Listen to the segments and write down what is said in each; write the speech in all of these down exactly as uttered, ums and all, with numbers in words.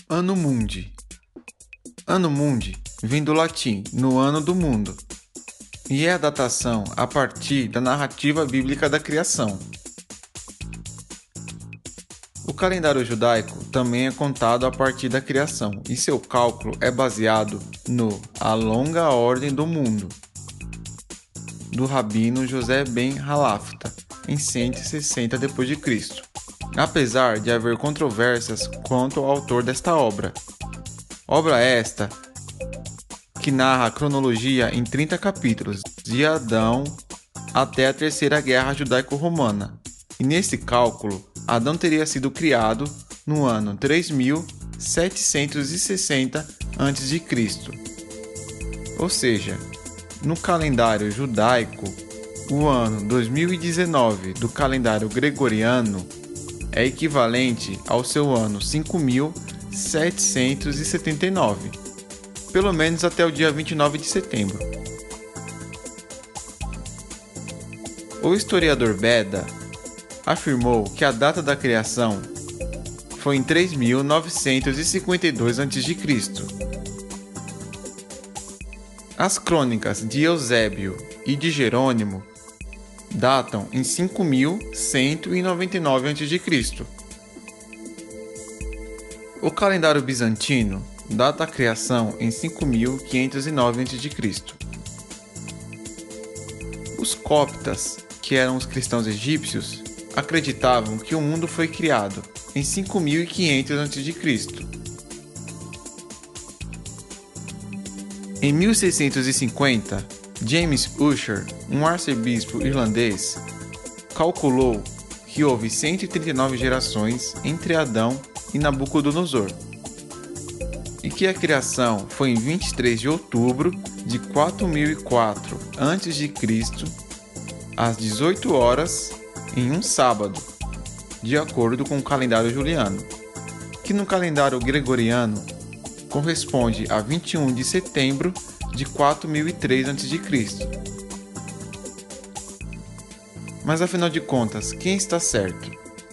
Anno Mundi. Anno Mundi vem do latim, no ano do mundo, e é a datação a partir da narrativa bíblica da criação. O calendário judaico também é contado a partir da criação, e seu cálculo é baseado no A Longa Ordem do Mundo, do rabino José ben Halafta, em cento e sessenta depois de Cristo, apesar de haver controvérsias quanto ao autor desta obra. Obra esta que narra a cronologia em trinta capítulos, de Adão até a Terceira Guerra Judaico-Romana. E nesse cálculo, Adão teria sido criado no ano três mil setecentos e sessenta antes de Cristo. Ou seja, no calendário judaico, o ano dois mil e dezenove do calendário gregoriano é equivalente ao seu ano cinco mil setecentos e setenta e nove, pelo menos até o dia vinte e nove de setembro. O historiador Beda afirmou que a data da criação foi em três mil novecentos e cinquenta e dois antes de Cristo. As crônicas de Eusébio e de Jerônimo datam em cinco mil cento e noventa e nove antes de Cristo. O calendário bizantino data a criação em cinco mil quinhentos e nove antes de Cristo. Os coptas, que eram os cristãos egípcios, acreditavam que o mundo foi criado em cinco mil e quinhentos antes de Cristo. Em mil seiscentos e cinquenta, James Ussher, um arcebispo irlandês, calculou que houve cento e trinta e nove gerações entre Adão e Nabucodonosor, e que a criação foi em vinte e três de outubro de quatro mil e quatro antes de Cristo, às dezoito horas, em um sábado, de acordo com o calendário juliano, que no calendário gregoriano corresponde a vinte e um de setembro de quatro mil e três antes de Cristo. Mas afinal de contas, quem está certo?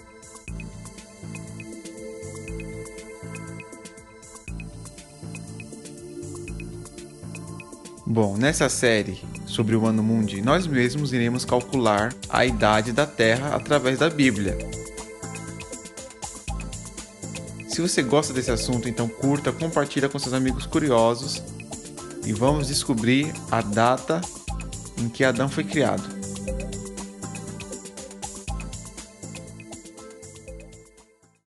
Bom, nessa série sobre o Anno Mundi, nós mesmos iremos calcular a idade da Terra através da Bíblia. Se você gosta desse assunto, então curta, compartilha com seus amigos curiosos e vamos descobrir a data em que Adão foi criado.